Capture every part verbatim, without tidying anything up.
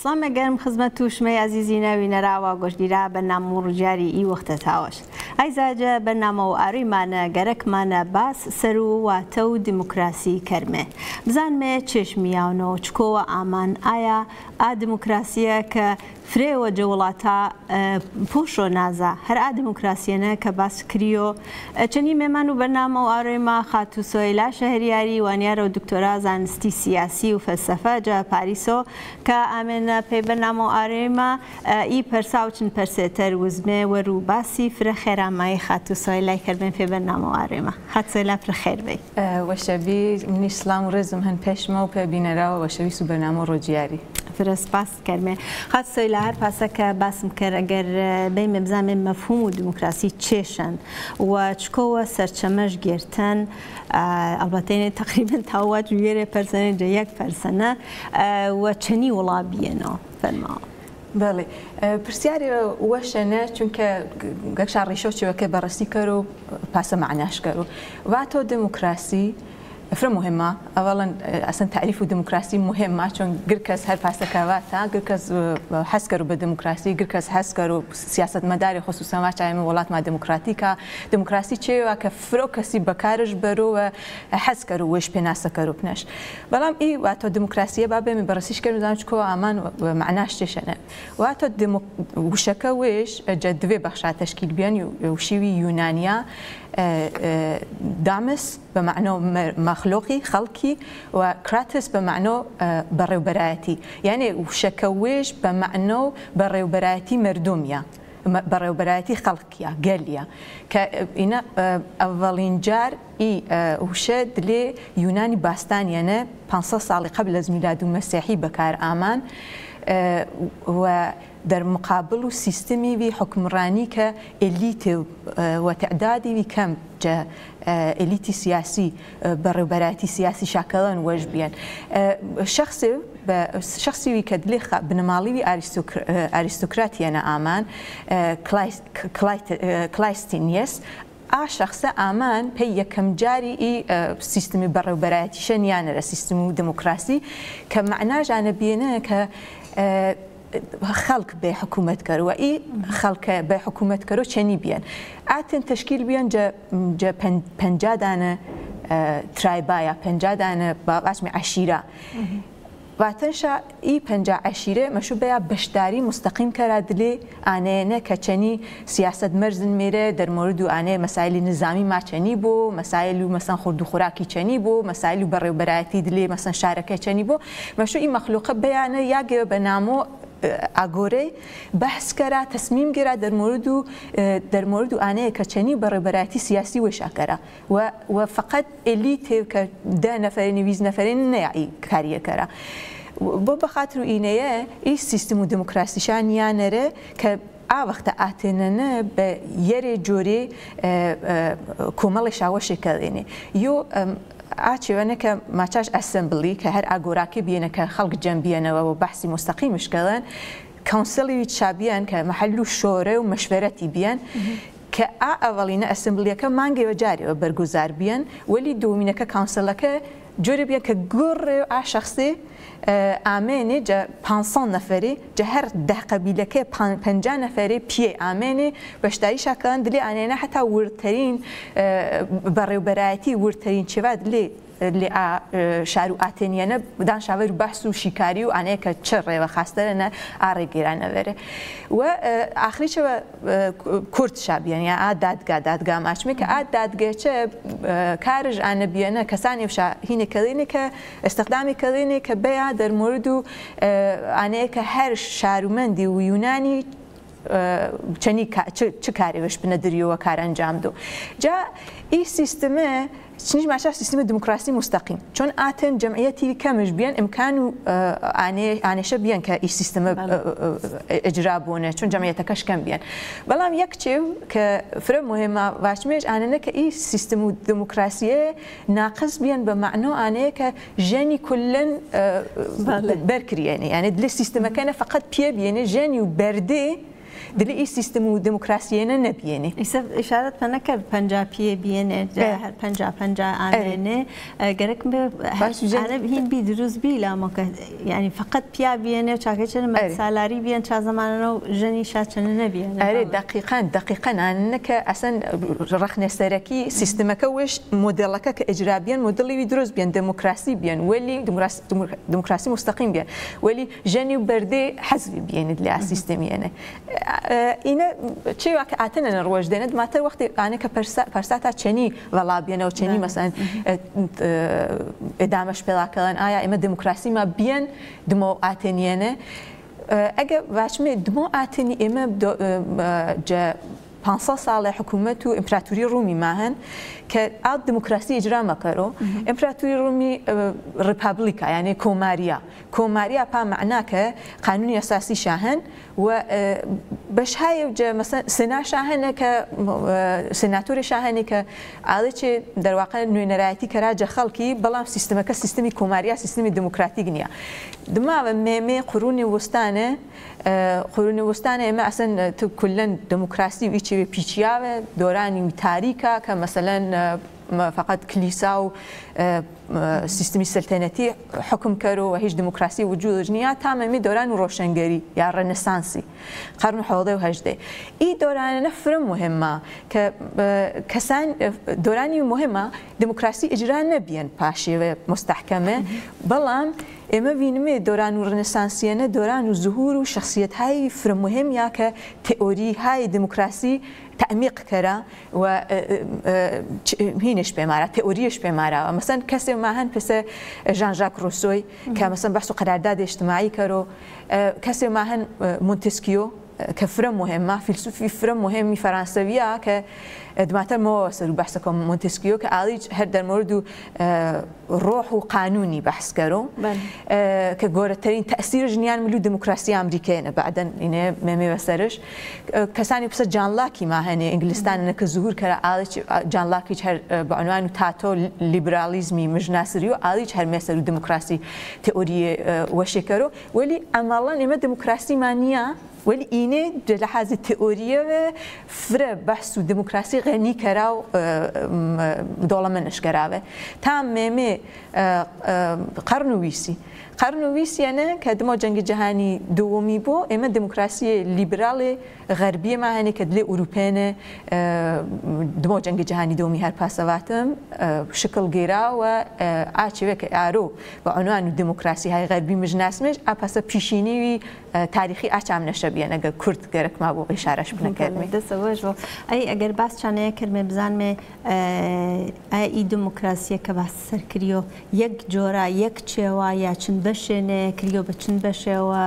سلام گرم خدمت تو شما عزیزین و نراوا گوشدیرا برنامه رجاری ای وقت تاوش ایزاج برنامه و آری من گرک من باس سرو و تو دموکراسی کرمه بزن می چشمیانو چکو و آمان آیا آ دموکراسی که فری و جولاتا پوشو نازا هر آ دموکراسی نه که باس کریو چنی میمانو برنامه و آری ما خاتو سویلا شهریاری و نیارو دکترا زانستی سیاسی و فلسفه جا پاریسو که آمن پی برنامه و آری ما ای پرساوچن پرسیتر وزمه و رو باسی فر خیر مای خاتو سویلا کربن پی برنامه و آری ما خات سویلا فر خیر بی و شبی من اسلام رزم هن پیشما و پی بینرا و شبی سو برنامه رجیاری فرس باس کرمه خات سویلا هر پاسه که باسم کر اگر بیم بزنم مفهوم و دموکراسی چشن و چکو سرچمش گرتن البته تقریبا تاوت ویره پرسنه جا یک پرسنه و چنی ولا بینا فرما بله پرسیاری وشنه چون که گکشار ریشو چیو که بررسی کرو پس معناش کرو و تو دموکراسی فرق مهمة. أولاً أصلاً تعريف الديمقراطية مهمة، چون گرکس هر پس کواتا گرکس حس کرو به دموکراسی، گرکس حس کرو سیاست مداری خصوصاً ما چایم ولات ما دموکراتیکا، دموکراسی چه و که فرق کسی بکارش برو و حس کرو وش پناسه کرو پناش. بلام ای و تو دموکراسی بابه می بررسیش کردم زمان چکو آمان و معناش چشنه. و تو دم وشکه وش جدوی بخش تشکیل بیان وشیوی یونانیا دامس بمعنى مخلوقي خلقي وكراتس بمعنى بريوبراتي يعني وشكويش بمعنى بريوبراتي مردوميا بريوبراتي خلقيا قاليا كإنا أولين جار إي وشد لي يوناني باستاني أنا خمسمية سال قبل الميلاد المسيحي بكار آمان و در مقابل سیستمی وی حکمرانی که الیت و تعدادی وی کم جا الیت سیاسی برابراتی سیاسی شکلان وج بیان شخصی شخصی وی کدلی بنمالی وی آریستوکراتی أنا آمان کلایستینیس آ شخص آمان پی یکم جاری ای سیستمی برابراتی شنیانه سیستمی دموکراسی که معنا جانبیانه که خلق به حکومت کرو و ای خلق به حکومت کرو چنی بیان آتن تشکیل بیان جا جا پنجاه دانه ترایبایا پنجاه دانه با اسم عشیره و تنشا ای پنجاه عشیره مشو بیا بشداری مستقیم کرد لی آنه نه کچنی سیاست مرزن میره در مورد آنه مسائل نظامی ما چنی بو مسائل مثلا خورد و خوراکی چنی بو مسائل برابراتی دلی مثلا شارکه چنی بو مشو ای مخلوقه بیانه یاگه بنامو آگوری بحث کرد تصمیم گرفت در مورد در مورد آنه کچنی برابراتی سیاسی و شاکره و و فقط الیت که ده نفرین ویز نفرین نیایی کاریه کرد با بخاطر اینه این سیستم دموکراسی شان نره که آ وقت آتنانه به یه جوری کامل شاوش کردنی یو آچیونه که ماچاش اسمبلی که هر آگوراکی بیانه که خلق جنبیانه و بحثی مستقیمش کردن کانسلی شابیان که محلو شوره و مشورتی بیان که آ اولین اسمبلی که مانگی و جاری و برگزار بیان ولی دومینه که کانسل که جوری بیان که گور آ شخصی آمینه جا پانصد نفری جا هر ده قبیله که پنجاه نفری پیه آمینه باشتایی شکلان دلی آنها حتی ورترین برابراتی ورترین چیواد دلی لی شارو آتنیانه دان شاور بحث و شکاری و آنها که چره و خسته نه آرگیرانه بره و آخری چه کرد شابیان یا آد دادگاه دادگاه ماشمی که آد دادگاه چه کارج آن بیانه کسانی وش هینه کلینی که استخدامی کلینی که بیا در مورد آنها که هر شارومندی و یونانی چنی چه کاری وش بندریو و کار انجام دو جا این سیستمه چنیش ماشا سیستم دموکراسی مستقیم چون آتن جمعیتی کمش بیان امکانو آنه آنشه بیان که این سیستم اجرا بونه چون جمعیت کش کم بیان بلام یک چیو که فرق مهمه واشمیش آنه نه که این سیستم دموکراسی ناقص بیان به معنی آنه که جنی کلن برکریانی یعنی دل سیستم کنه فقط پیه بیانه جنی و برده دلی ای سیستم و دموکراسی نه نبینه اشارت من نکرد پنجابی بینه هر پنجاب پنجاب آنه گرک به أنا هين بيدرس بيلا ما يعني فقط بيا بينه وشاكي شنو ما سالاري بين شا زماننا جني شا شنو نبينا أري دقيقا دقيقا أنك أصلا رخنا سركي سيستمك وش موديلك كإجرابيا موديلي بيدرس بين ديمقراطي بين ولي ديمقراطي ديمقراطي مستقيم بين ولي جني وبردي حزب بين اللي سيستمي أنا إنا شيء وقت أنا نروج دينه ما تر وقت أنا كبرسات برسات شني ولا بينه وشني مثلا ادامش پیدا کردن آیا اما دموکراسی ما بیان دمو آتنیانه اگه واشمی دمو آتنی اما جا پانصد سال حکومت و امپراتوری رومی ماهن که آد دموکراسی اجرا مکرو امپراتوری رومی رپابلیکا یعنی کوماریا کوماریا پا معناه که قانونی اساسی شاهن و بش های جا مثلا سنا شاهنه که سناتور شاهنه که عالی چه در واقع نوینرایتی کراج خلقی بلام سیستم که سیستمی کوماریا سیستمی دموکراتیک نیا دما مه قرون وسطانه قرون وسطانه اما اصلا تو کلا دموکراسی و چه پیچیاوه دورانی تاریکا که مثلا فقط كليسا و سيستمي سلطنتي حكم كرو وهيج ديمقراطية وجود جنيا تمامي دوران روشنگري يا رنسانسي قرن حوضي وهجدي اي دوران نفر مهمة ك كسان دوراني مهمة ديمقراطية اجراء نبيان باشي مستحكمة بلام اما بينمي دوران الرنسانسيانه دوران ظهور وشخصيات هاي فر مهم يا ك تئوري هاي ديمقراطي تعميق كرا و هينش بمارا تئوريش بمارا مثلا كسي معهن بس جان جاك روسوي كمثلا بحث قرارداد اجتماعي كرو كسي معهن مونتسكيو كفرم مهمة فيلسوفي فرم مهمي فرنسوية ك دماتر ما وصل بحثكم مونتسكيو كعالج هر در مورد روح وقانوني بحث كرو كجورترين تأثير جنيان ملو ديمقراطية أمريكية بعدين إنه ما ميوسرش كساني بس جان لاكي ما هني إنجلستان إنك ظهور كرا عالج جان لاكي هر بعنوان تاتو ليبراليزمي مجناسريو عالج هر مثل ديمقراطي تئوري وشكرو ولي عملا إما ديمقراطي مانيا ولی اینه لحاظ تئوریه فر بحث و دموکراسی غنی کراو دولمنش کراوه تمام قرنویسی قرنویسی یعنی که دم جنگ جهانی دومی بو اما دموکراسی لیبرال غربی ما هنی که دل اروپیه دم جنگ جهانی دومی هر پاسواتم شکل گیرا و آچه که آرو با عنوان دموکراسی های غربی مجناسمش آپاس پیشینی تاریخی آچام نشبیه نگه کرد گرک ما بو اشارش بنکرمی. دست واج و ای اگر باز چنه کرم بزن می ای دموکراسی که باز سر کریو یک جورا یک چوا یا چند بشه نه کریو به چند بشه و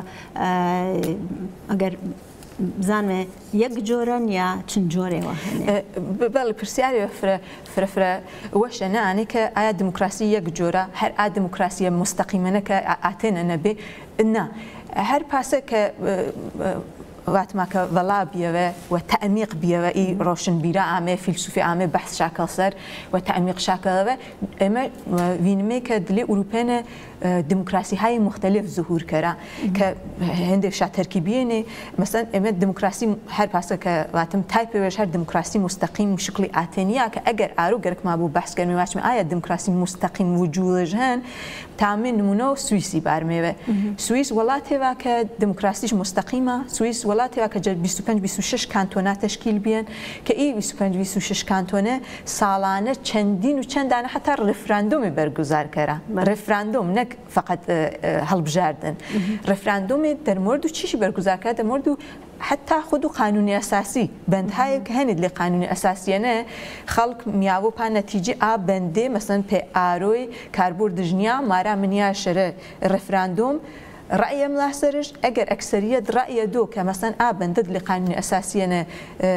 اگر بزن یک جورن یا چند جوره واه. بله پرسیاری فر فر فر وش نه آنی که آیا دموکراسی یک جوره هر آ دموکراسی مستقیمه که آتن نبی نه هر پاسه که وقت ما كولا بيوه وتعميق بيوه اي روشن بيرا عامه فلسفي عامه بحث شاكل سر وتعميق شاكل اما وينمي كدلي اوروبيان ديمقراطي هاي مختلف ظهور كرا ك هندك شا تركيبيني مثلا اما ديمقراطي هر باسه ك واتم تايب وش هر ديمقراطي مستقيم بشكل اتنيا كاجر ارو غرك ما بو بحث كرمي واش ايا ديمقراطي مستقيم وجود جهان تعمل نمونه سويسي بارمي سويس ولاتها كديمقراطيش مستقيمه سويس ولاتها كجل بیست و پنج بیست و شش کانتونا تشکیل بیان که ای بیست و پنج بیست و شش کانتونه سالانه چندین و چندانه حتی رفراندوم برگزار کرده رفراندوم نه فقط هلبجاردن رفراندوم در مورد چیشی برگزار کرده در مورد حتى خودو قانوني أساسي بند هاي كهند اللي قانوني أساسي أنا خلق مياو با نتيجة آ بنده مثلا بي آروي كاربور دجنيا مارا منيا شره رفراندوم رأي ملاحظرش أجر أكثرية رأي دو كمثلا آ بندد لقانوني أساسي أنا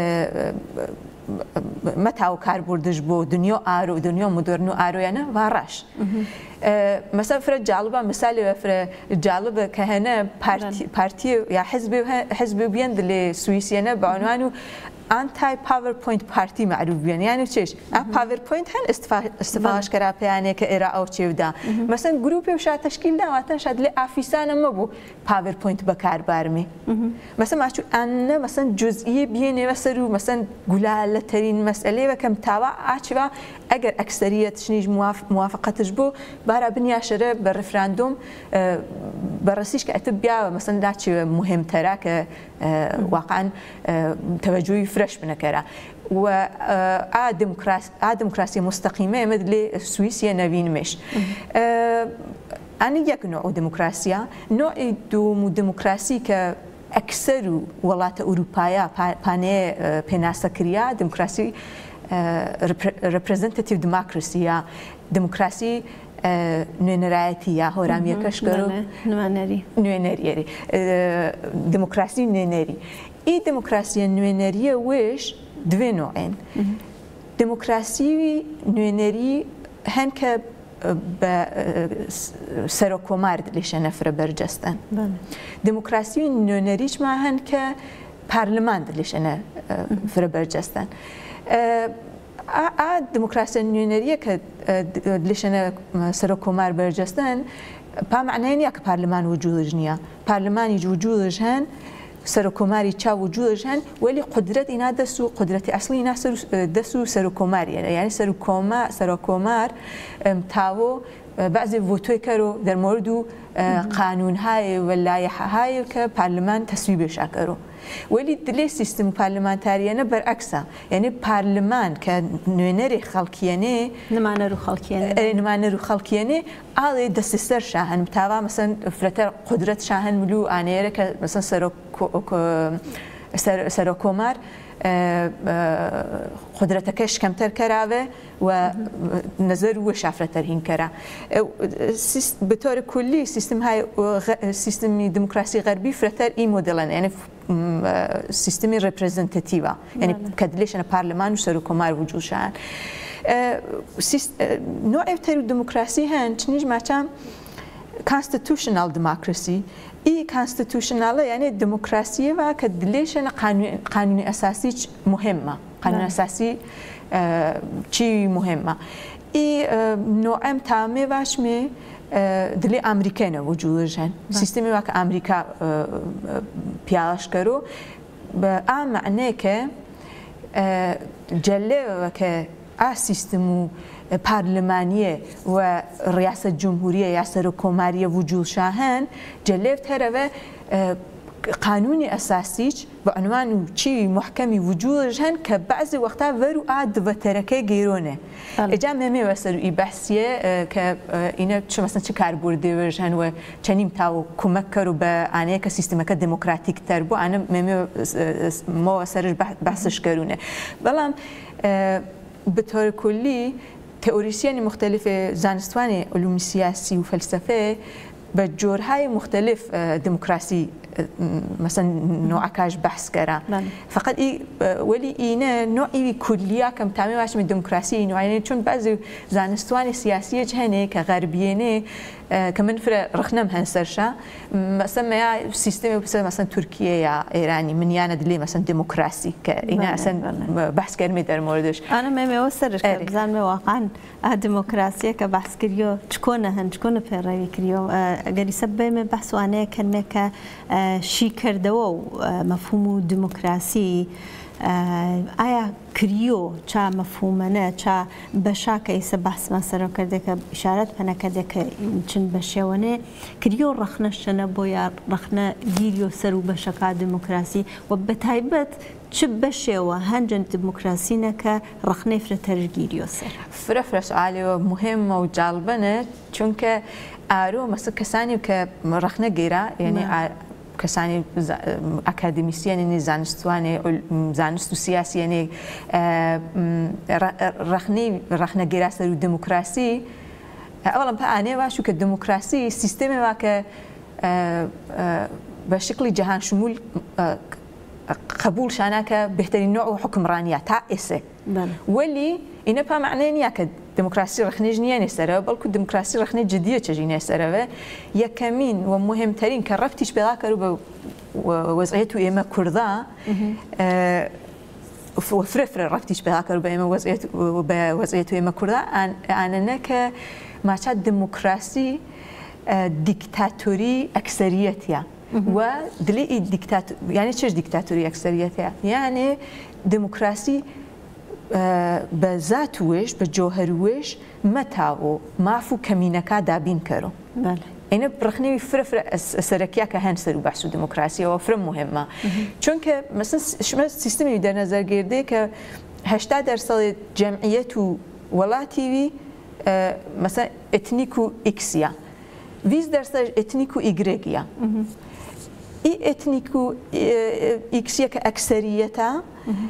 متى وكاربوردش بو دنيا آرو دنيا مدرنو آرو يعني وراش مثلا فرد جالبة مثال فرد جالبة كهنا بارتي بارتي يا حزب حزب بيند لسويسيا بعنوانه ئانتای پاورپۆینت پارتی معروف بێن یانی چێش ئا پاورپۆینت هەن استفاش کەرا پێیانێ کە ئێرە ئەو چێودا مەسەن گروپی وشا تشکیل داواتەن شاد لێ ئافیسانە مەبوو پاورپۆینت بەکاربارمی مەسەن ماچوو ئانە مەسەن جزئیە بێنێوە سەر و مەسەن گولالەترین مەسئلەی بەکەم تاوا ئاچوا ئەگەر ئەکسەریەت شنیش موافقەتش بوو بارا بنیاشرە بە ڕفراندۆم بەڕستیش کە ئەتە بیاوە مەسەن داچێوە مهمتەرا کە واقعا توجهی فرش بنکره و آ دموکراسی مستقیمه مثل سوئیسیا نوینمش آنی یک نوع دموکراسیه نوع دوم دموکراسی که اکثر ولات اروپایا پانه پناسکریا دموکراسی representative democracy یا دموکراسی نوێنەرایەتی یا هۆرامیەکەشگەر و نوێنەریێری دموکراسی نوێنەری ئی دموکراسیە نوێنەریە وێش دوێ نوعێن دموکراسی نوێنەری هەن کە بە سەرۆکۆمار لێشە نەفرە بەرجەستن دموکراسی نوێنەریچمان هەن کە پارلمان لێشەنە فرە بەرجەستن ئا دموکراسی نوێنەریە کە لێشەنە سەرۆکۆمار بەرجەستن پامعنای نییە کە پارلمان وجودش نییە پارلمانی وجودش هەن سەرۆکۆماری چاو وجودش هەن وەلی قدرەت ئینا دەست و قدرەتی ئەسڵی ئینا دەست و سەرۆکۆماریە یعنی سەرۆکۆمار تاوە بعضی ڤۆتۆی کەرۆ دەرمۆرد و قانونهای و لایحەهای کە پارلمان تەسویبێشا کەرۆ ولی دلێ سیستم پارلمانتاریانە بەرعەکسە یعنی پارلمان کە نوێنەری خەڵکیێنێ نمانەر و خەڵکیێنێ نمانەر و خەڵکیێنێ ئاڵێ دەستسەر شاهن تاوا مەسەن فرەتەر قدرەت شاهن ملو ئانێرە کە مەسەن سەرۆکۆمار قدرەتەکەش کەمتەر کەراوێ و نەزەر وە شافرەتەر هین کەرا بەتۆرە کولی سیستمی دموکراسی غەربی فرەتەر ئی مۆدەڵەن یعنی سیستمی ڕێپرەزەنتەتیڤە یعنی کە دلێشەنە پارلمان و سەرۆکۆمار وجودشان نوعی تر دموکراسی هەن چنیش ماچام constitutional democracy ای constitutionalە یعنی دموکراسیەوە کە دلێشەنە قانونی ئەساسی مهمە قانون ئەساسی چی مهمە ئی نوعم تامێ باشمێ دلێ ئەمریکەنە وجودش هەن سیستمی وا کە ئەمریکا پیاڵشکەرۆ بە ئا معنەیە کە جەلێەوە کە ئا سیستم و پارلمانیە و ڕیاسەت جمهوریە یا سەرۆکۆماریە وجودشا هەن جەلێت هەرەوە قانونی ئەساسیچ بە عنوان و چی محکەمی وجودش هەن کە بەعزی وەختا ڤەر و ئا دڤەتەرەکەی گەیرۆنێ ئێجا مێمێوە سەر و ئی بەحسیە کە ئینە چ مەسەن چ کاربوردێوەژ هەن و چەنیم تاو کومەک کەر و بە ئانەیە کە سیستمەکە دموکراتیکتەر بوو ئانە مێمێوە سەرش بەحسش کەرونێ بەڵام بطور کلی تئوریسیانی مختلف زانستوانی علوم سیاسی و فلسفه به جورهای مختلف دموکراسی مثلا نوعکاش بحث کرده فقط ای ولی اینه نوعی کلیه کم تامی واش من دموکراسی نوعی چون بعضی زانستوانی سیاسی جهنه که غربیانه که من فر رخنم هنسرشا مثلا یا سیستم مثلا ترکیه یا ایرانی من یعنی دلی مثلا دموکراسی که اینا اصلا بحث کردیم در موردش انا ما میوسرش که بزن واقعا دموکراسی که بحث کردیم چکونه هن چکونه پیروی کردیم اگر سبب من بحث وانه کنه که شی کرده و مفهوم دموکراسی آیا کریو چه مفهومنه چه بشاکه ایسا بحث ما سر کرده که اشارت پنه کرده که چند بشیوانه کریو رخنشنه بویا رخنه گیریو سر و بشاکه دموکراسی و بتایبت چه بشیوه هنجن دموکراسی نه که رخنه فرتر گیریو سر فرا فرا سوالی و مهم و جالبنه چون که آرو مثلا کسانی که رخنه گیره یعنی کسانی اکادمیسیانی زانستوانی زانست و سیاسیانی رخنی رخنه گیره سر دموکراسی اولا پا واشو که دموکراسی سیستمی وا که به شکل جهان شمول قبول شانه که بهترین نوع حکمرانیه تائسه ولی اینا پا معنی نیه که دموکراسی رخنه جنیه نسره بلکه دموکراسی رخنه جدیه چه جنیه نسره یکمین و مهمترین که رفتیش پیدا کرد به وضعیت ایمه کرده وفرفر رفتيش بهاكر بما وضعيت وضعيت وما كردا أنا نك ما شاد ديمقراطي ديكتاتوري أكثريتها ودلي الديكتاتور يعني شو ديكتاتوري أكثريتها يعني ديمقراطي بذات وش بجوهر وش متاو مافو كمينكا دابين كرو بله أنا برخني فرفر سركيا كهان سرو بحث ديمقراطية وفرم مهمة چونك مثلا شما سيستمي در نظر گرده که هشتاد درصد جمعیت ولاتی مثلا اتنیکو ایکسیا بیست درصد اتنیکو ایگرگیا ای اتنیکو ایکسیا که اکثریتا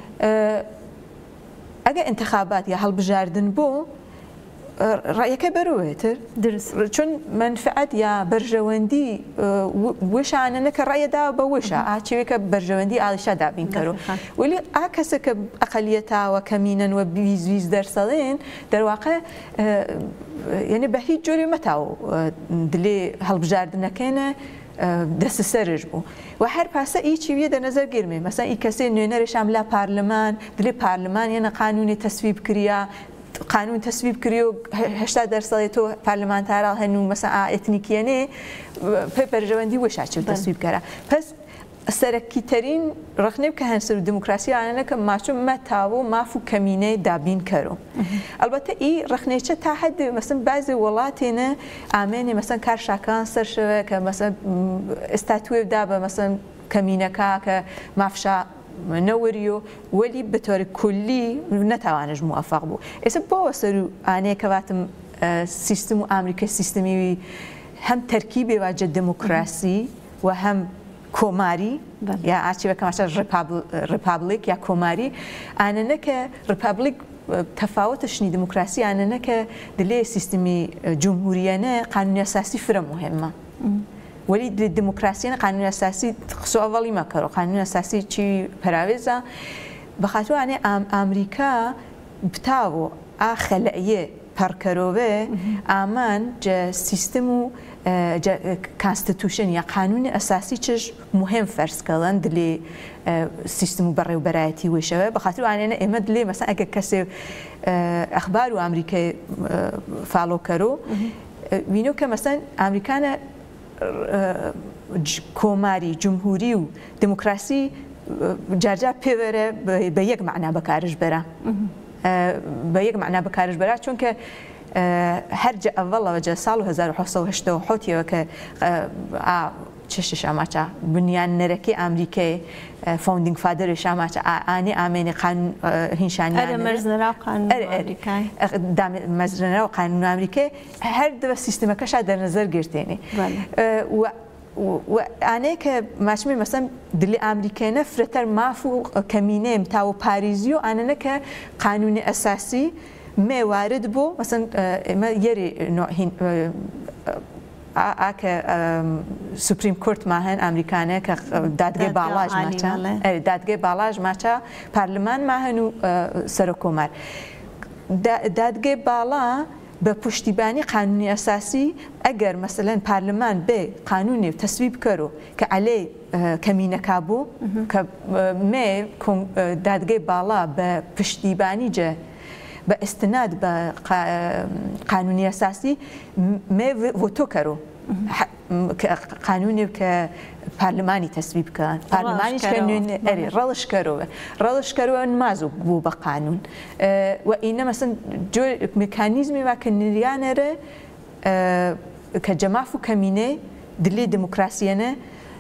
اگه انتخابات یا هەڵبژاردن بۆ ڕایەکە بەرەوەتر درست چون منفعت یا بەرژەوەندی وشانە کە ڕایەدا بە وشە ئاچێکە بەرژەوەندی ئاڵیشا دابین کەرەوە ولی ئا کەسە کە ئەقەلیەتاوە کەمینەن و بیست بیست دەرسەڵێن دەرواقع یعنی بە هیچ جۆری مەتاو دلێ هەڵبژاردنەکەنە دەست سەرش بوو و هەر پاسە ئیچی ویە دەنەزەر گرمێ مەسەن ئی کەسێ نوێنەرێشام لا پارلەمان دلێ پارلەمان یەنە قانونی تەسویب کردیا قانون تصویب کردی و هشتاد درصد تو پارلمانتارا هنو مثلا اتنیکیانه پرجواندی وشاچ تصویب کرده پس سرکی ترین رخنه که هنسر دموکراسی آنها که ماشون متاو مافو کمینه دابین کرو البته ای رخنه چه تا حد مثلا بعضی ولاتینه آمنی مثلا کارشکان سرشوه که مثلا استاتوی دابه مثلا کمینه که مافشا نوريو ولي بطور كلي نتوانج موافق بو إذا بوصلوا أنا كواتم سيستم أمريكا سيستمي هم تركيبي واجه ديمقراطي وهم كوماري يا عشان كمان ريبابليك يا كوماري أنا نك ريبابليك تفاوتش ني ديمقراطي أنا نك دليل سيستمي جمهوريانه قانون أساسي فرا مهمة ولی الديمقراطية قانون أساسي خصو أولي ما كرو قانون أساسي شيء براوزة بخاطر أنا أمريكا بتاعو آخلية بركروه آمان جا سيستمو جا كونستيتوشن يا قانون أساسي چش مهم فرض کردن دلی سیستم برای و برایتی وشوه بخاطر أنا إما دلی مثلا اگه کسی أخبار و أمريكا فالو کرو وینو که مثلا أمريكانا کۆماری جمهوری و دموکراسی جارجار پێوەرە بە یەک معنا بەکارش بەرە بە یەک معنا بەکارش بەرە چونکە هەرجە ئەڤەڵەوە جە ساڵ هەزار و حەوت سەد و هەشتە و حەوتیەوە کە چشش ئاماچە بنیاننەرەکەی ئەمریکای فاوندینگ فادرش ئاماچە ئانی ئامێنی قانون هینشانیان مەرزنەراو قانون ئەمریکای مەزرنەراو قانون ئەمریکای هەر دەبە سیستمەکەشا دەرنەزەر گرتێنێ وأنا كماشمي مثلا دلي أمريكانا فرتر مافو كمينة تاو باريزيو أنا نك قانون أساسي ما وارد بو مثلا ما يري نوع هين آك سوبريم كورت ماهن أمريكانا كدادجي بالاج ماچا دادجي بالاج ماچا برلمان ماهنو سرکومار دادجي بالا بپشتیبانی قانونی اساسی اگر مثلا پارلمان به قانونی تصویب کرو که علی کمینه کابو که ما دادگاه بالا به پشتیبانی جه به استناد به قانونی اساسی ما وتو کرو قانونی که پارلمانی تصویب کن پارلمانیش کنن اری رالش کرو رالش کرو نمازو بو با قانون و اینا مثلا جو مکانیزمی و کنریانه ره که جماعت کمینه دلی دموکراسیانه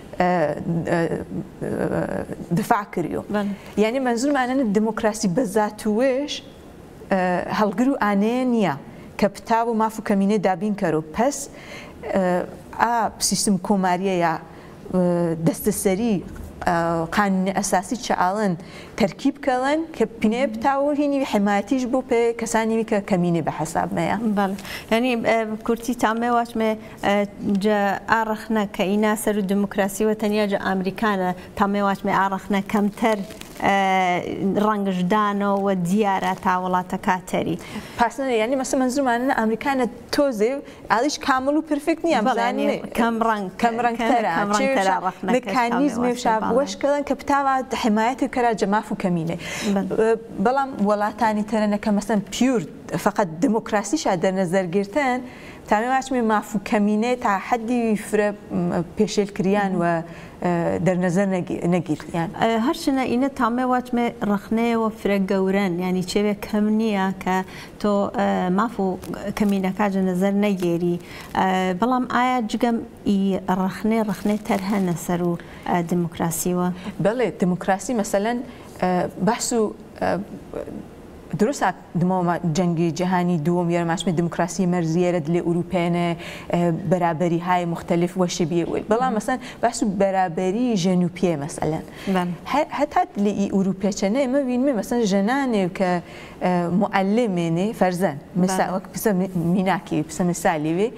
دفاع کریو یعنی منظور معنی دموکراسی بذاتوش هالگرو آنیا کپتاو مافو کمینه دابین کرو پس آ سیستم کماریه یا دستسری قانون اساسی چالن ترکیب کردن که پینه بتاور هینی حمایتیش بو به کسانی که کمینه به حساب میاد. بله. یعنی کورتی تامه واش می جا عرخنا که اینا سر دموکراسی و تنیا جا امریکانه تامه واش می عرخنا کمتر ڕەنگشدانەوە دیارە تا وڵاتە کاتەری پاسنە یعنی مەسە منزومانە ئەمریکانە تۆزێ ئالیش کامل و پرفکت نییە کەم ڕنگ کەم ڕنگتەرە مکانیزمی وەشکەڵەن کە پتاوە حمایەتی کەرا جەماف و کەمینێ بەڵام وڵاتانی تەرەنەکە مەسەن پیور فقط دموکراسیشا دەرنەزەرگرتن تامێ واچمێ ماف و کەمینێ تا حەدی فرە پێشێلکریان و دەرنەزەر نەگیریان هەرچنە ئینە تامێ واچمێ ڕخنەیەوە فرە گەورن ینی چێوێ کەم نییە کە تۆ ماف و کەمینەکە نەزەر نەگێری بەڵام ئایا جگەم ڕخنێ ڕخنێ تەر هەنە سەر و دموکراسیوە بەڵێ دموکراسی مەسەلەن بەحس و درۆسا دمەوە جەنگی جیهانی دووەم یارماشمە دموکراسی مەرزیێرە لێ ئوروپێنە بەرابەری های مختلف وەشە بێ بەڵام مەسەن باس و بەرابەری ژەن و پێ مەسەلەن هەتا لێ ئی ئوروپێچەنە ئێمە بینمێ مەسەن ژەنانێ کە معلمێنێ فەرزەن وەک پسە میناکی پسە مثالی وێ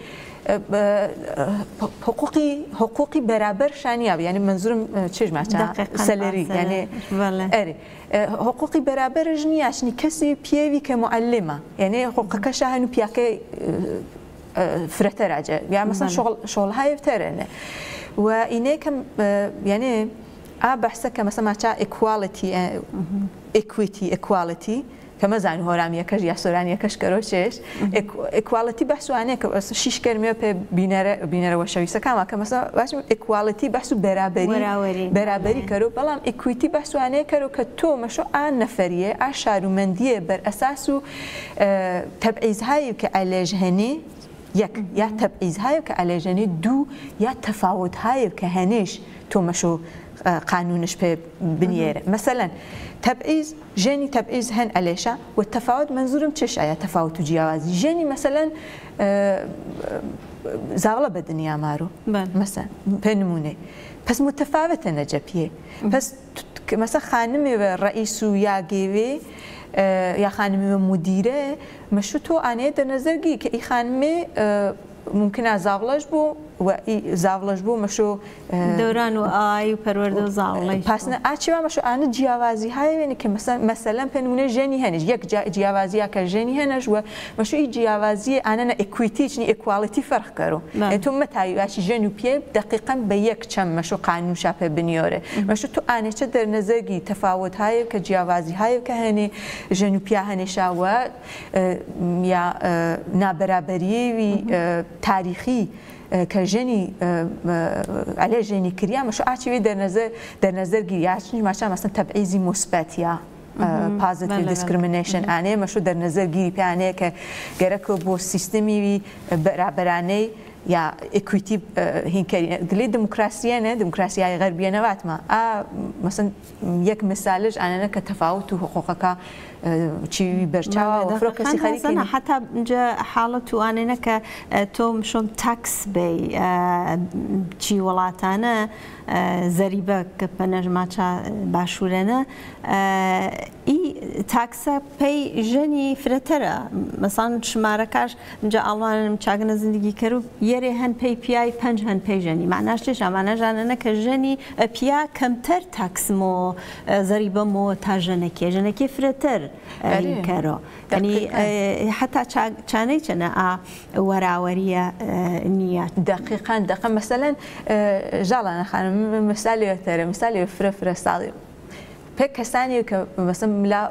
حقوقی حقوقی بەرابەر شانیاب یعنی منزورم چێژماچە سەلەری یعنی ئەرێ حقوقی بەرابەر ژنیاشنی کەسی پێوی کە معلمە یعنی حقوقەکەش هەنوو پیاکەی فرەتەراجە یا مەسەن شۆڵهای تەرەنە و ئینەیەکەم یعنی ئا بەحسە کە مەسە ماچە ئیکواڵەتی ئیکویتی ئیکواڵەتی کە مەزانانی هۆرامیەکەش یا سۆرانیەکەش کەرۆ چێش ئیکواڵەتی بەسوانەیە کە شیش کەرمێ پێ بینەرەوە شەویستەکەمە کە مەسە باش ئیکواڵەتی بەس و بەرابەری بەرابەری کەرۆ بەڵام ئیکویتی بەسوانەیە کەرۆ کە تۆ مەشۆ ئان نەفەریە ئا شارومەندیە بەر ئەساس و تەبعیزهایی کە ئەلێژ هەنێ یەک یا تەبعیزهایی کە ئەلێژەنێ دوو یا تەفاوتهایی کە هەنێش تۆ مەشۆ قانونش پێ بنیێرە مەسەلەن تەبعیز ژێنی تەبعیز هەن ئەلێشە و تەفاوت منزورم چش ئایا تەفاوت و جیاوازی ژێنی مەسەلەن زاوڵە بە دنیا مارۆ مەسەن پێ نمونێ پس متفاوتە نەجەپیێ پس مەسە خانمێ بە ڕئیس و یاگێوێ یا خانمێ مدیرە مەشو تۆ ئانەیە دەنەزەرگی کە ئی خانمێ ممکنە زاوڵەش بوو و زاوڵەش بوو مەشۆ دەوران و ئای و پەروەردە و زاوڵی پاسنە ئاچێوە مەشۆ ئانە جیاوازی هاوێنی کە مەسەلەن پێنمونە ژێنی هەنیش یەک جیاوازیە کە ژێنی هەنەش وە مەشۆ ئی جیاوازیە ئانەنە ئیکویتیچنی ئیکواڵەتی فەرق کەرۆ تۆ مەتاویواچی ژێن و پێ دقیقەن بە یەک چەم مەشۆ قانونشا پێ بنیۆرە مەشۆ تۆ ئانێچە دەرنەزەرگی تەفاوت هایە کە جیاوازی هایە کە هەنێ ژێن و پیا هەنێشاوە یا نابەرابەریەوی تاریخی کە ژێنی ئەلێ ژێنی کریا مەشۆ ئاچوێ دەرنەزەرگی یاچنی ماچە مەسەن تەبعیزی موسبەتیا positive discrimination ئانەیە مەشۆ دەرنەزەرگیری پێیانەیە کە گەرەکە بۆ سیستەمی بەرابەرانەی یا ئیکویتی هینکەری دلێ دموکراسیانە دموکراسیای غەربیەنەواتمە ئا مەسەن یەک مثالش ئانەنە کە تەفاوت و حقوقەکە چی بەرچاوە فرۆ کەسی خەریکە حتا حاڵەت و ئانێنە کە تۆ مشۆم تاکس بێ چی وڵاتانە زەریبە کە پەنەژماچە باشوورەنە ئی تاکسە پێی ژەنی فرەتەرە مەسان ژمارەکەش جا ئاڵوانم چاگنە زندگی کەرو یەرێ هەن پێی پیای پەنج هەن پێی ژەنی معناش چێش ئەمانە ژانەنە کە ژەنی پیا کەمتەر تاکسمەوە زەریبەمەوە تا ژەنەکێ ژەنەکێ فرەتەر کەرۆ ینی حتا چانەی چەنە ئا وەراوەریە نییە دقیقان دقە مەسەلەن ژاڵانە خانم مثالێتەرە مثالی فرە فرە ساڵی پێ کەسانی کە مەسەن ملا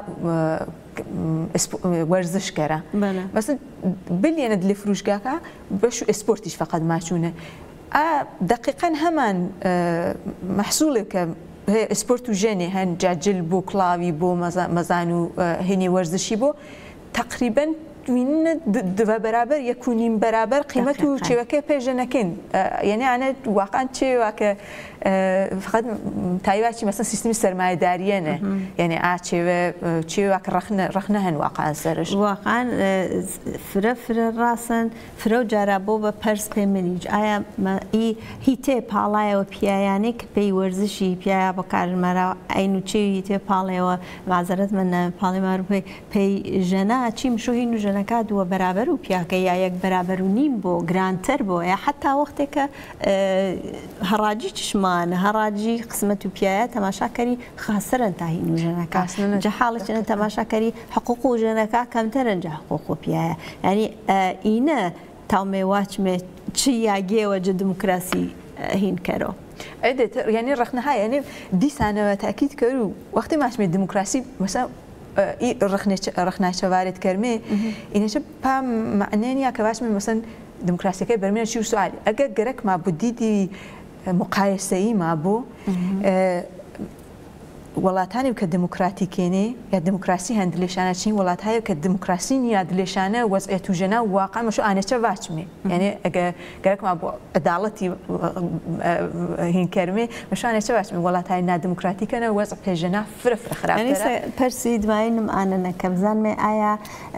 وەرزشکەرە مەسەن بلێنە لێ فروشگاکە بەش و ئسپۆرتیش فقط ماچوونە ئا دقیقەن هەمان مەحسوڵێک کە ئسپۆرت و ژێنێ هەن جاجل بۆ کڵاوی بۆ مەزان و هێنی وەرزشی بۆ تقریبەن دوینە بەرابەر یەک و نیم بەرابەر قیمەت و چێوەکەی پێژەنەکەین یعنی ئانە واقعان چێوە کە فقط تایواکی مەسەن سیستمی سەرمایەداریەنە یعنی ئا چێوە چێوە کە ڕەخنە هەن واقعان سەرش واقعان فرە فرە ڕاستن فرە و جارا بۆ بە پەرس پێ منیج ئایا ئی هیتێ پاڵایەوە پیایانێک کە پێی وەرزشی پیاە بە کارژمەرا ئەین و چێوی هیتێ پاڵێەوە مازەرەت منە پاڵی ماروپی پێی ژەنا چی مشۆهین و ژەنەکە دووە بەرابەر و پیاکە یا یەک بەرابەر و نیم بۆ گرانتر بۆ یا حتا وەختێکە هەڕاجی چشمە مان هراجي قسمة بيايا تماشاكري خاسرا تاهين وجنكا جحالة أنا تماشاكري حقوق وجنكا كم ترنج حقوق بيايا يعني إينا تاومي واتشمي تشياجي وجه ديمقراطي هين كرو عدت يعني رخنا هاي يعني دي سنة تأكيد كرو وقت ما اسمه الديمقراطي مثلا إيه رخنا رخنا شوارد كرمي إنه شب بام معناه كواش من مثلا ديمقراطية كي برمينا شو سؤال أجا جرك ما بديدي مقايسة ما بو وڵاتانی کە دموکراتیکێنێ یا دموکراسی هەندلێشانە چین وڵات هەیە کە دموکراسی یا دلێشانە وەزعە توژەنا واقع مەشو ئانێچە واچمێ یعنی ئەگە گەرەکما بۆ عەداڵەتی هینکەرمێ مەشو ئانێچە واچمێ وڵاتانی نادموکراتیکەنە وەزع پێژەنا فرە فرە خراپترە. پرسی دوایینم ئانەنە کە بزانمێ ئایا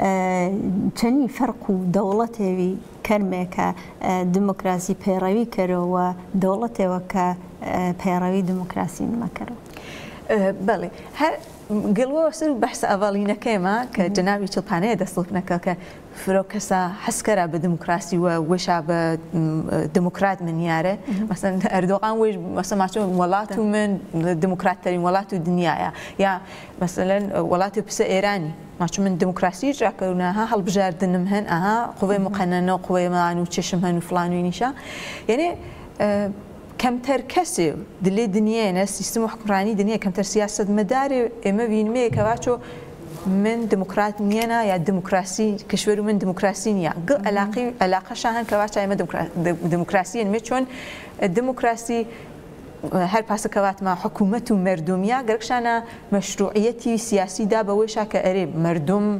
چەندی فەرق و دەوڵەتێوی کەرمێکە دموکراسی پەیڕەوی کەرەوە دەوڵەتێوە کە پەیڕەوی دموکراسی نەکەرەوە. بله هر قلوا سر بحث أولينا كما كجنابي تلقانية دستوفنا كا فروكسا حسكرة بديمقراطي وشعب ديمقراط من ياره مثلا أردوغان ويش مثلا ما شو ولاتو من ديمقراطيين ولاتو دنيايا يا مثلا ولاتو بس إيراني ما شو من ديمقراطية جاكوناها هل بجاردن مهن أها قوة مقننة قوة مانو تشمهن وفلان وينيشا يعني كمتر كسي دلي دنيانا سيستم حكمراني دنيا كمتر سياسة مداري إما بينمي كواتشو من ديمقراطينا يا ديمقراطي كشور من ديمقراطيا قل علاقي علاقة شاهن كواتش أيما ديمقراطيا ميتشون الديمقراطي هر پاس كوات مع حكومة مردمية قرقشانا مشروعيتي سياسي دا بويشا كأريب مردم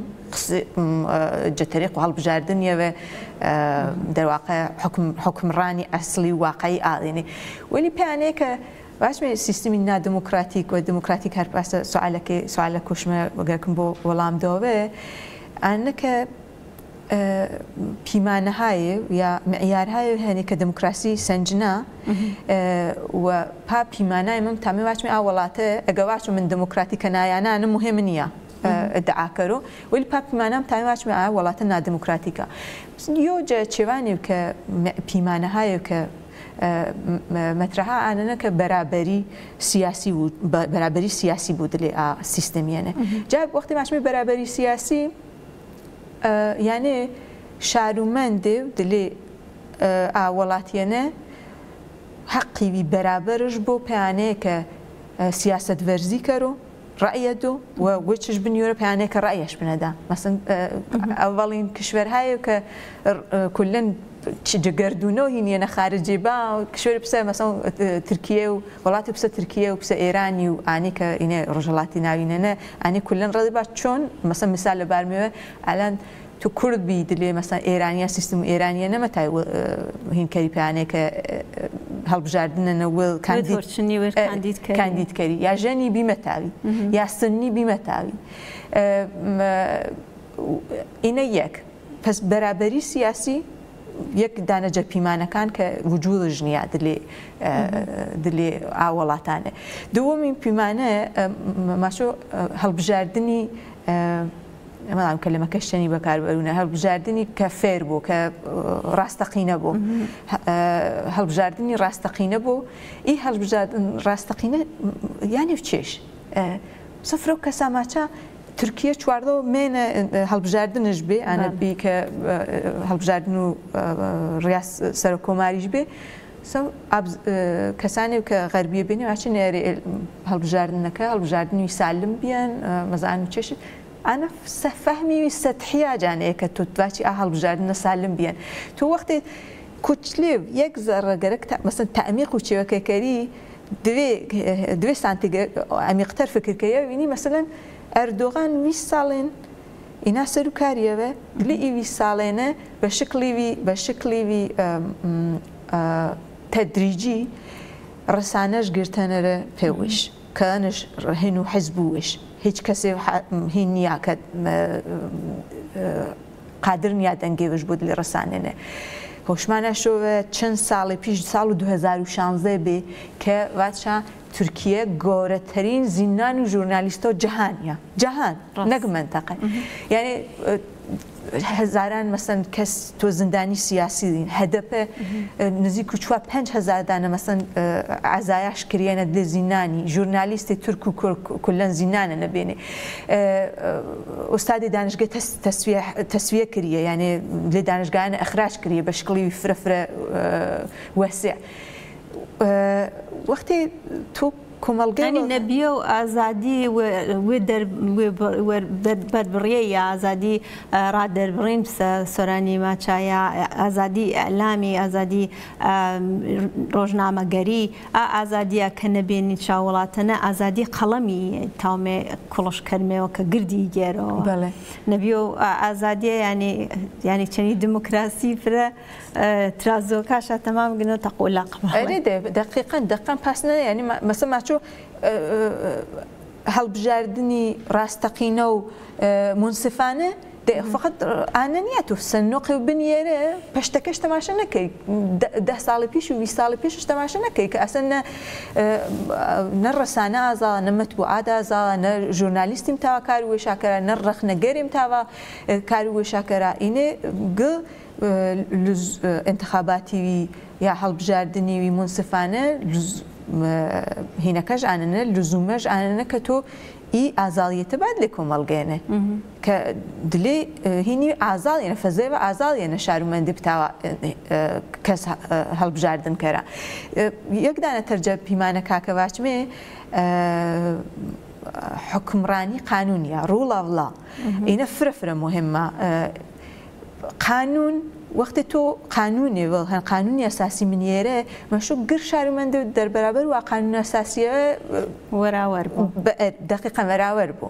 جتريق وهل بجاردنيا و در واقع حكم حكم راني أصلي واقعي يعني واللي بيانيك واش من سيستمي نا ديمقراطيك وديمقراطيك هر پاس سؤالك سؤالك وش ما قالكم بو ولام دوه أنك پیمانه های یا معیار های هنی که دموکراسی سنجنا و پا پیمانه مم تامی واچ می اولاته اگواچ من دموکراتی کنایانا نه مهم نیا ادعا کرو ولی پا پیمانه مم تامی واچ می اولاته نا دموکراتیکا یو جه چوانی که پیمانه های که مطرحها أنا كبرابري سياسي و برابري سياسي بود ل سيستمينه جاب وقت ما شمي برابري سياسي يعني شارومنده دلي أولاتينه حقي برابرش بو بيانيك سياسة ورزي كرو رأيه دو ووجهش بنيورة بيانيك رأيش بندا مثلا أولين كشور هاي ك كلن جگردونو هینی نه خارجی با کشور بس مثلا ترکیه و ولات بس ترکیه و بس ایرانی و آنی که اینه رجلاتی ناوینه نه آنی کلن رضی با چون مثلا مثال برمیه الان تو کرد بیدلی مثلا ایرانی سیستم ایرانی نه متى هین کاری پیانه که هل بجاردن نوول کاندید کاندید کاری یا جنی بیمتاوی یا سنی بیمتاوی اینه یک پس برابری سیاسی یک دانجه پیمانه کان که وجود جنیا دلی دلی آولاتانه دومین پیمانه ماشو هلبجاردنی ما دام كلمة كشني بكار بقولنا هالبجاردني كفير بو كراستقينة بو هالبجاردني راستقينة بو إيه هالبجاردن راستقينة يعني وشيش سفرو كساماتشا تركيا شواردو من هالبجاردن جبي أنا بيك هالبجاردنو رئاس سركوماري جبي سو أبز كساني وكغربية بيني عشان يري هالبجاردن كه هالبجاردن يسلم بيان مزعن وشيش أنا فهمي سطحية جاني كتوتباشي أهل بجاردن سالم بيان تو وقت كتليب يكزر جرك مثلا تعميق وشيء ككري دوي دوي سانتي عميقتر فكر كيا يعني مثلا أردوغان ويش سالين إنا سركارية و دلي ويش سالينه بشكلي وي بشكلي وي تدريجي رسانش قرتنا فيوش كانش هنو حزبوش هیچ کسی هی نیا که قادر نیا دنگیوش بود لرسانه نه. هوشمانه شو چند سال پیش سال دو هزار و شانزده به که واسه ترکیه گوره ترین زندان و ژورنالیستو جهانیه جهان نگ منطقه یعنی هزاران مثلا کەس تۆ زندانی سیاسی هەدەپە نزیک و چوار پێنج هەزار دانە مثلا عزایش کریانە لێ زینانی ژورنالیستی تورک و کولەن زینانە نەبێنێ ئۆستادی دانشگای تەسویە کریە یعنی لێ دانشگایانە ئەخراج کریە بە شکڵی فرەفرە وەسع وەختی تۆ کۆمەڵگەی نەبیە و ئازادی بەربڕیە یا ئازادی ڕادەربڕین سۆرانی ماچایە ئازادی ئەلامی ئازادی ڕۆژنامەگەری ئازادیە کە نەبێنی چاوەڵاتەنە ئازادی قەڵەمی تاومێ کوڵشکەرمەوە کە گردی گێرەوە نەبیە و ئازادیە ینی ینی چەنی دموکراسی فرە ترازۆکاشە تەمام گنەوە تەقۆلا دقیقاً دقیقاً پاس نەدە ینی مەسە ماچۆ هەڵبژاردننی ڕاستەقینە و منسفانە فقط ئانە نیە تۆ سنووقی و بنیێرە پشتەکەش تەماشە نەکەی ده ساڵی پیش و ویست ساڵی پیشش تەماشە نەکەی کە ئەسەن نە ڕەسانە ئازاڵە نە مەتبوعات ئازاڵە نە ژورنالیستیم تاوا کاری وێشاکەرە نە ڕەخنەگەریم تاوا کاری وێشاکەرە ئینێ گە انتخاباتی یا هەڵبژاردننی وی منسفانە هینەکەش ئانە لزومەش ئانە کە تۆ ئی ئازاڵیەتە بعد لێ کۆمەڵگەێنێ کە دلێ هینی ئازاڵێنە فەزێ بە ئازاڵێنە شارومەندی بتاوە کەس هەڵبژاردن کەرە یەکدانە تەرجە پیمانە کاکە واچمێ حکمڕانی قانونیە ڕوڵاوڵا ئینە فرە فرە مهمە قانون وەختی تۆ قانونێ هەن قانونی ئەساسی منیێرە مەشۆ گر شارومەندە دەربەرابەر وا قانون ئەساسیە وەراوەر بوو دقیقا وەراوەر بوو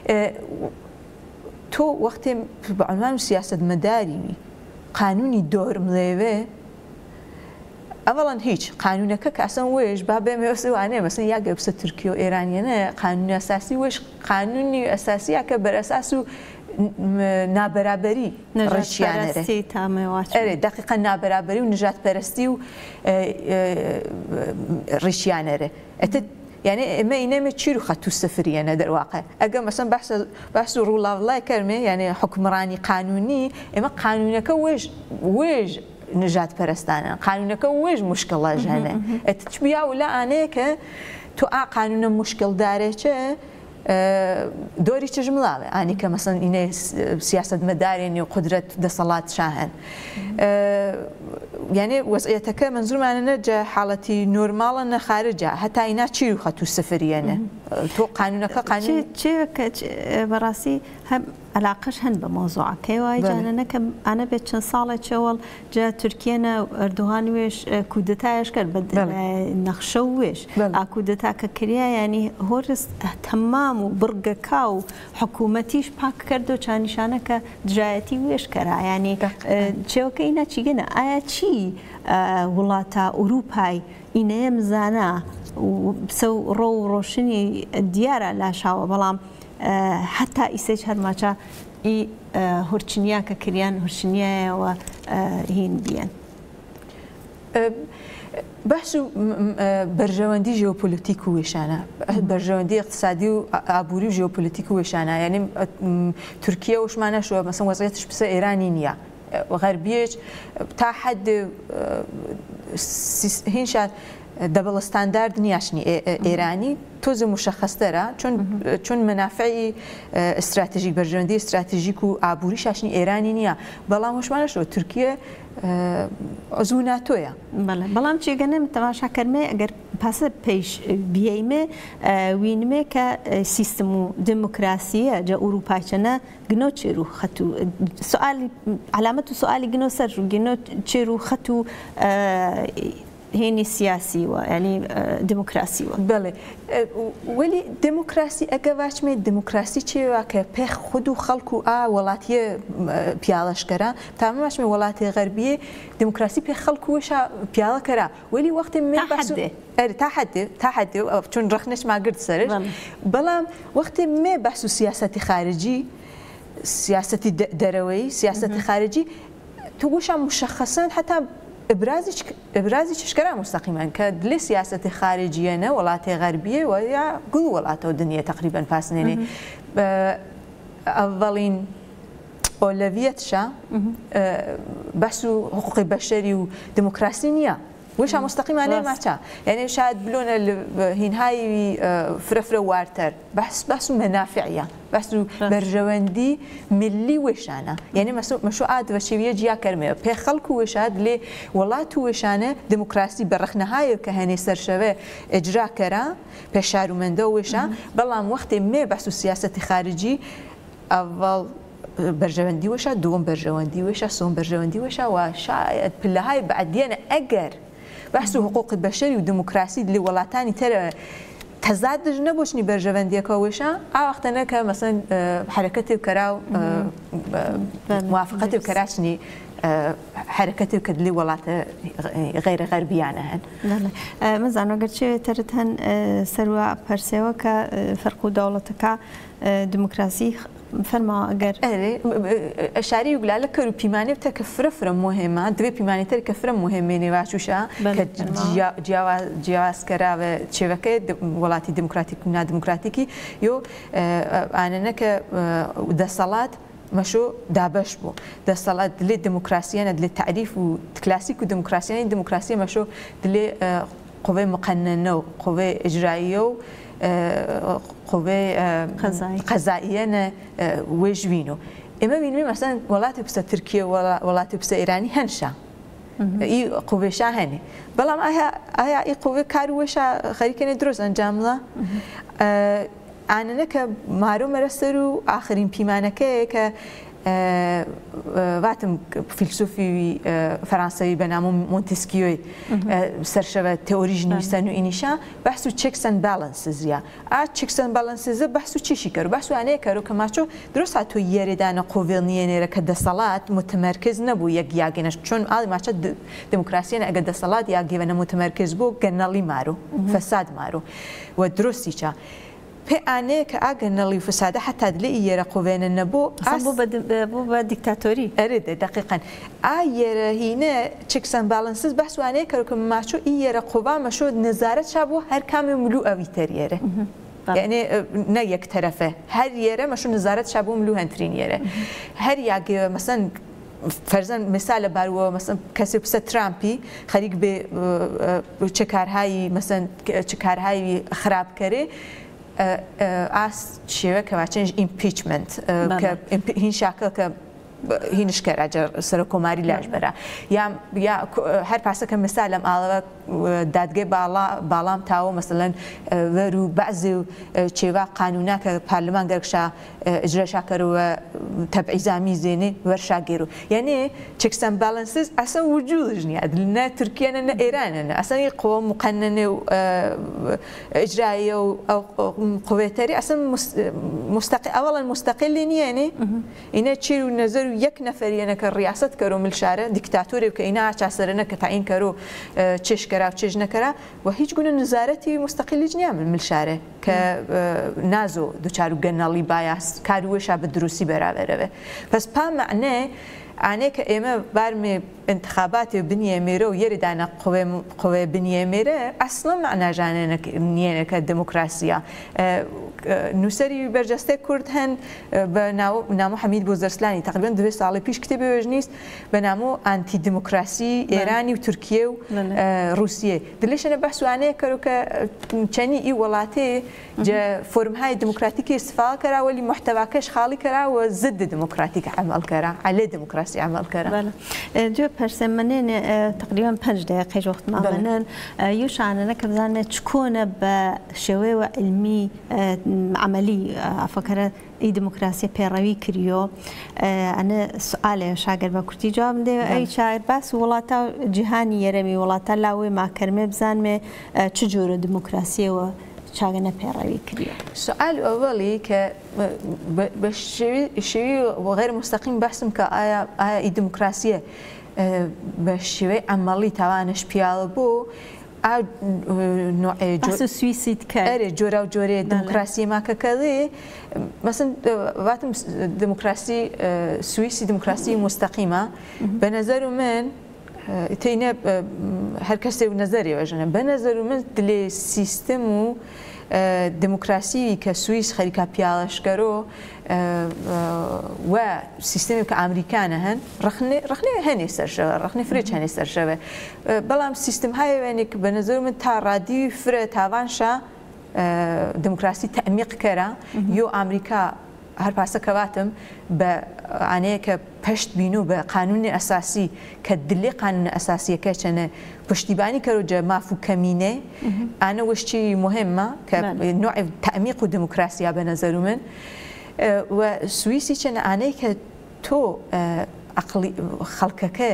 تۆ وەختێ بە عنوان سیاسەتمەداری قانونی دۆرم لێوێ ئەوەڵەن هیچ قانونەکە کە ئەسەن وێش با بێمێوەسە وانێ مەسن یا گەبسە تورکیە و ئێرانیانە قانونی ئەساسی وێش قانونی ئەساسیە کە بەرئەساس و نابەرابەری ڕێژیانەرە دقیقا نابەرابەری و نژات پەرستی و ڕێژیانەرە یعنی ئێمە ئینەمە چیر و خەت و سەفریەنە دەرواقع ئەگە مەسەن باس و ڕووڵاوڵای کەرمێ یعنی حکمڕانی قانونی ئێمە قانونەکە وێژ وێژ نژات پەرستانە قانونەکە وێژ مشکڵەژانە ئەت چ بیا و لە ئانەیە کە تۆ ئا قانونە مشکلدارێکە دۆری چژمڵاوێ ئانی کە مەسەن ئینێ سیاسەتمەدارێنی و قودرەت دەسەڵات شاهن یعنی وەزعیەتەکە منزورمانە جە حاڵەتی نۆرماڵە نەخارجە هەتا ئینا چیر و خەت و سەفریەنە تۆ قانونەکە قانون بەڕاستی هەم علاقەش هەن بە مۆزوعەکەی جانەکە ئەنە بێت چەند ساڵێکەوەڵ جا تورکیەنە ئەردوغان وێش کودەتایش کرد بە نەخشە و وێش ئاکودەتاکە کریا ینی هۆرس تەمام و بڕگەکا و حکوومەتیش پاک کرد و چانیشانەکە دژایەتی وێش کەرا ینی چێوەکە ئینا چیگەنە ئایا چی وڵاتە ئوروپای ئینەیە مزانە سە ڕۆ و ڕۆشنی دیارە لاشاوە بەڵام حتا ئیسێج هەرماچە ئی هورچنیا کە کریان هورچنیایەوە هین بیان بەس و بەرژەوەندی ژێوپۆلیتیک و وێشانە بەرژەوەندی اقتصادی و ئابووری و ژێوپۆلیتیک و وێشانە یعنی تورکیە وشمانەشەوە مەسەن وەزعیەتش پسە ئێرانی نییە غەربیەک تا حد هینشات دەبڵ ستاندارد نیاشنی ئێرانی تۆزە مشەخەستەرە چۆن منافعی استراتژیک بەرژەوەندی استراتژیک و ئابووری شاشنی ئێرانی نییە بەڵام وشمانەشەوە تورکیە عزوو ناتۆیە بەڵام چێگەنم تەماشاکەرمێ ئەگەر پاسە پێش بیەیمێ وینمێ کە سیستم و دموکراسیە جە ئوروپاچەنە گنۆ چێر و خەت و سوالی علامەت و سوالی گنۆ سەر گنۆ چێر و خەت و هێنی سیاسی وە ینی دموکراسی وە بڵێ وەلی دموکراسی ئەگە واچمێ دموکراسی چێوە کە پێخ خود و خەڵک و ئا وڵاتیە پیاڵەشکەرە تامە واچمێ وڵاتی غەربیە دموکراسی پێ خەڵک وشە پیاڵەکەرە وەلی وەختی مێ تا حدێ تا حدێ چون ڕخنش ماگرد سەرش بەڵام وەختی مێ بەحس و سیاسەتی خارجی سیاسەتی دەرەوەی سیاسەتی خارجی تو وشە مشەخەسەن حتا ئبرازی چشکرا مستقیما کە دلێ سیاسەتی خارجیەنە وڵاتی غەربیە و یا گوڵ وڵاتەوە دنیا تقریبا پاسنێنێ ئەڤڵین ئۆلەڤیەتشە بەس و حقوقی بەشەری و دموکراسی نییە وش مستقیمانه ماچا یعنی شاید بلون هینهای فرفره وارتر بحث بحث منافعیه بحث برجواندی ملی وشانه یعنی مشروعات و شیوه جیا کرمه به خلق وشاد لی ولات وشانه دموکراسی برخنهای که هنی سرشوه اجرا کرا به شارومنده وشا بلام وقت می بحث سیاست خارجی اول برجواندی وشا دوم برجواندی وشا سوم برجواندی وشا و شاید پلهای بعدین اگر بحث حقوق البشري وديمقراسي اللي ولاتاني ترى تزادج نبوشني برجواندية كويشة أو وقتنا كمثلا حركة الكراو موافقة الكراشني حركة الكدلي ولات غير غربيانة لا لا مزعنا قلت شيء ترتهن سروا برسوا كفرق دولتك ديمقراسي فرما اگر اره اشاری يقول لك كرو بيمانه بتكفر فرم مهمه دبي بيمانه تر كفر مهمه نواشوشا كجواز جواز كرا و شبكه ولاتي ديمقراطيك نا ديمقراطيكي يو انا نك ده صلاه مشو دابش بو ده صلاه للديمقراطيه للتعريف وكلاسيك وديمقراطيه الديمقراطيه مشو دلي قوى مقننه وقوى اجرائيه قوى قضائية وجوينو إما بيني مثلا ولات بس تركيا ولا ولات بس إيراني هنشا إي قوى شاهني بلام أها أها إي قوى كاروشة خريكة ندرس أنجام لا أنا نك مارو مرسلو آخرين بيمانة ك واتم فیلسوفی فرانسوی به نام مونتسکیو سرشبه تئوریج نویسن و اینیشا بحثو چکس اند بالانسز یا آ چکس اند بالانسز بحثو چیشی کرد بحثو آنه کرد که ماچو درست هاتو یری دان قوی نیه که دستالات متمرکز نبود یک یاگینش چون آلی ماچو دموکراسی نه اگر دستالات یاگی و نمتمرکز بود گنالی مارو فساد مارو و درستی چه بأنه كأجن اللي فساده حتى دلي يرقبين النبو أصلا بو بو ديكتاتوري أريد دقيقا أير هنا checks and balances بحث وانه كركم ماشو يرقبا ماشو نظارة شابو هر كام ملو أوي تريره يعني نه یک طرفه هر یره ماشو نظارة شابو ملو هنترين یره هر یاگه مثلا فرضاً مثال برای مثلا کسی بس ترامپی خریج به چکارهای مثلا چکارهای خراب کرده آس چیه که واسه impeachment که هین شکل که هینش کرد اجر سرکوماری لاش برا یا یا هر پاسه که مثلا علاوه دادگاه بالا بالام تاو مثلا ورو بعضی چیوا قانونا که پارلمان گرکشا اجرا شکر و تبعیض زینی ورشا گیرو یعنی checks and balances اصلا وجودش نیاد نه ترکیه نه ایران نه اصلا قوه مقننه اجرایی و قوه تری اصلا مستقل اولا مستقل نیه اینه چی رو نظر یک نفری نه که ریاست کرو ملشاره دیکتاتوری که اینا چاسرنه که تعیین کرو چش کرا و چش نکرا و هیچ گونه نظارتی مستقلی نیام ملشاره که نازو دوچارو گنالی بایاس کاروش به دروسی برابره پس پا معنی آنه که اما برمی انتخابات بنیه میره و یری دانه قوه قوه بنیه میره اصلا معنی جانه نیه که دموکراسیه نوسری برجسته کرد هن به نامو حمید بوزرسلانی تقریبا دو سال پیش کتابی وجنیست به نامو آنتی دموکراسی ایرانی و ترکیه و روسیه دلش نه بحث آنه کرو که چنی ای ولاتی جا فرم های دموکراتیکی استفاده کرا ولی محتواکش خالی کرا و ضد دموکراتیک عمل کرا علی دموکراسی عمل کرا. بله. جو پرسمنین تقریبا پنج دقیقه وقت ما منن یوش عننا که بزنه چکونه به شوی و علمی عملی افکر ای دموکراسی پیروی کریو أنا سؤال شاعر بكرتي جواب ده أي شاعر بس ولاتا جهاني يرمي ولاتا لاوي ما كرمي بزان ما تجور الديمقراطية و شاعرنا پیروی کریو. سؤال أولي ك بالشيء الشيء وغير مستقيم بحثم كآية آية الديمقراطية بالشيء عملي توانش بيالبو أو نوع بس سويسيد كار. أري جورا وجوري ديمقراطية ما كذي مثلا وقتم ديمقراطية سويسي ديمقراطية مستقيمة بنظر من تينا هەر کەسێ و نەزەری وەژنە بە نەزەر و من لێ سیستم و دموکراسی کە سوئیس خەریکا پیاڵەشکەرۆ و سیستمی کە ئەمریکانە هەن ڕخنێ هەنێ سەرشەوە ڕخنی فرێ هەنێ سەرشەوە بەڵام سیستم هەیە وێنێک بە نەزەر من تا ڕادی فرە تاوانشە دموکراسی تەعمیق کەرە یۆ ئەمریکا هەر پاسە کەواتم بە ئانەیە کە پشت بین و بە قانونی ئەساسی کە دلێ قانونی ئەساسیەکە چەنە پشتیبانی کەروجە ماف و کەمینێ ئانە وشتی مهمە کە نوعی تەعمیق و دموکراسیا بە نەزەر من و سوئیسی چەنە ئانەیە کە تۆ خەڵکەکە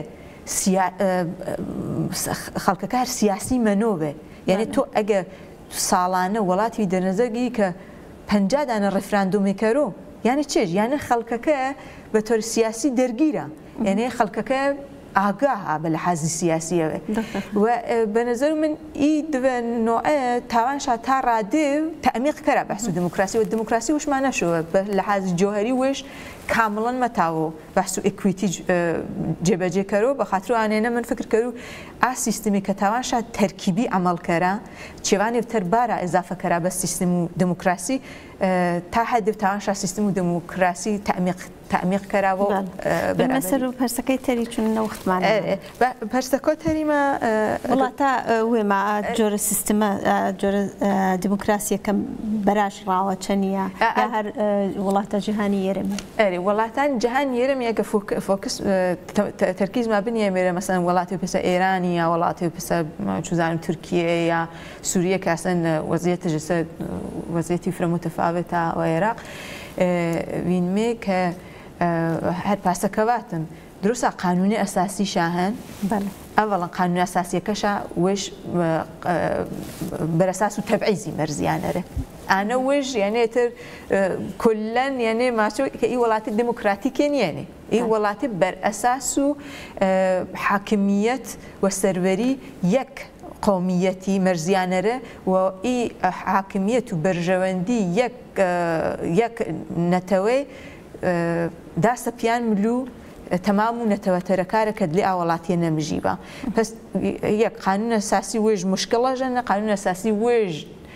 خەڵکەکە هەر سیاسی مەنۆبێ یعنی تۆ ئەگە ساڵانە وڵاتی دەنەزەرگی کە پەنجا دانە ڕێفراندۆمێکەرۆ یعنی چێژ یانە خەڵکەکە بە تۆر سیاسی دەرگیرە یعنی خەڵکەکە ئاگاها بە لە حەزی سیاسیەوە و بە نەزەر من ئی دوێ نوعە تاوانشا تا ڕادێ تەعمیق کەرە بەحس و دموکراسی و دموکراسی وشمانەشەوە لە حەزی جۆهەری وش کامڵەن مەتاوە بەحس و ئیکویتی جێبەجێکەرەوە بە خاطر ئانێنە من فکر کەرو ئا سیستمی کە تاوانشا تەرکیبی عملکەرە چێوانی تەر بارە ئەزافەکەرە بە سیستم و دموکراسی تا حد تاوانشا سیستم و دموکراسی تەعمیق تەعمیق کەراوە بەسەر و پەرسەکەی تەری چون نەوەختمان پەرسەکۆ تەریمە وڵاتە وێمە جۆرە سیستمە جۆرە دموکراسیەکەم بەراش ڕاوە چەنیە هەر وڵاتە جیهانی یێرەمی ئەری وڵاتان جیهان یێرەمی ئەگە فۆکس تەرکیزما بنیە مێرە مەسەن وڵاتی پسە ئێرانی یا وڵاتی پسە چوزانم تورکیە یا سووریە کە ئەسەن وەزیەتە جسە وەزیەتی فرە متفاوتە و عێراق وینمێ کە هەر پاسەکەواتم دروستە قانونی ئەساسی شاهن ئەوڵەن قانونی ئەساسیەکەشە وش بەرەساس و تەبعیزی مەرزیانەرە ئانە وش یانێتر کولەن یانێ ماچۆ کە ئی وڵاتی دموکراتیکێن یێنێ ئی وڵاتی بەرئەساس و حاکمیەت و سەروەری یەک قومیەتی مەرزیانەرە و ئی حاکمیەت و بەرژەوەندی یەک نەتەوەی داسە پیان ملو تەمام و نەتەوەتەرەکارە کە دلێ ئاوەڵاتیە نەمژیبە پس یەک قانون ئەساسی وێژ مشکڵەژەنە قانون ئەساسی وێژ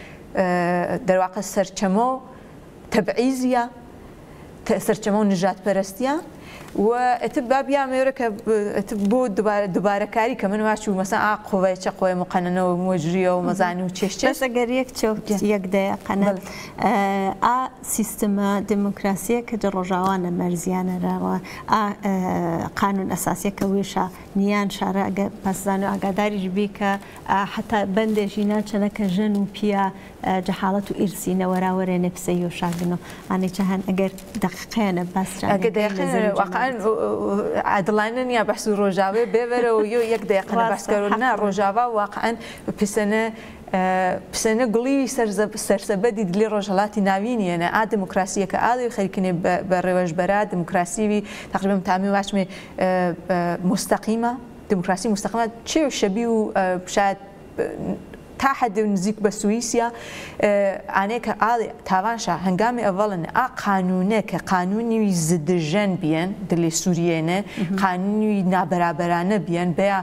دەرواقع سەرچەمە و تەبعیزیە سەرچەمە و نژات پەرستیە و ئەتب بابیا مێرە کە بۆ دووبارەکاری کە من واچوو مەسەن ئا قوڤای چە قوی مقەنەوە مۆجریە و مەزانی و چێشتە ئەگەر یەک یەک دەیە قەنە ئا سیستمە دموکراسیە کە جە ڕۆژاوانە مەرزیانەرەوە ئا قانون ئەساسیەکە وێشە نیان شارە ئەگە پاسزان و ئاگاداریش بی کە حتا بەندێژی ناچەنە کە ژن و پیە جەحاڵەت و ئیرسی نەوەراوەرێ نەفسەی و شاگنەوە ئانێ چەهەن ئەگەر دەقیقەیەنە باس عادڵانە نیە بەحس و ڕۆژاوێ بێبەرەوە یۆ یەک دەیەقەنە باسکەرۆنا ڕۆژاوا واقعەن پسەنە پسەنە گوڵی سەرسەبەدی دلی ڕۆژهەڵاتی ناوینیەنە ئا دموکراسیە کە ئاڵی خەریکنێ بە ڕێوەژبەرە دموکراسیوی تقریبا تامی واشمێ مستەقیمە دموکراسی مستەقیمە چێ و شەبی و شاید تا حد نزیک بە سوئیسیا ئانەیە کە ئاڵی تاوانشە هەنگامی ئەڤڵن ئا قانونە کە قانونی زدژەن بیان دلێ سووریێنە قانونی نابەرابەرانە بیان بەیە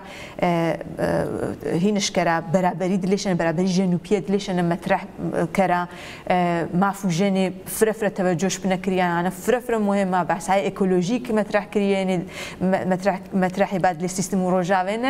هینشکەرە بەرابەری دلێشەنە بەرابەری ژەنوپیە دلێشەنە مەترەح کەرە مافوژێنێ فرەفرە تەوەجۆش بنەکریانە فرەفرە مهمە بەحسای ئێکۆلۆژیک مەترەح کریێنێ مەترەحی بعد لێ سیستم و ڕۆژاوێنە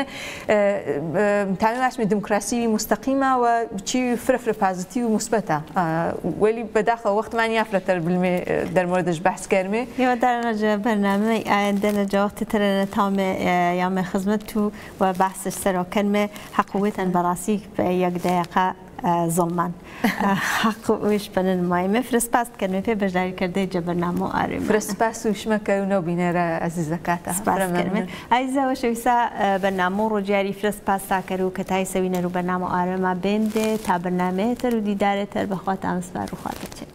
تامی واسمێ دموکراسی مستەقیم و چی فرفر پازیتیو و مثبتة ولی بداخل وقت من یافرتر بالمی در موردش بحث کردیم. یا در نجار برنامه آینده نجات تر نتام یام خدمت تو و بحثش سر کنم حقوقت براسی به یک دقیقه ظلمان حق ویش بنن مایم فرسپاس کنم پی بجاری کرده جبرنامه آریم فرسپاس وش مکرونه بینر عزیز زکاته فرسپاس کنم عزیز و شویسا برنامه رو جاری فرسپاس ساکرو کتای سوینه رو برنامه آریم بنده تا برنامه تر و دیداره تر بخواد امسفر رو خواهد چه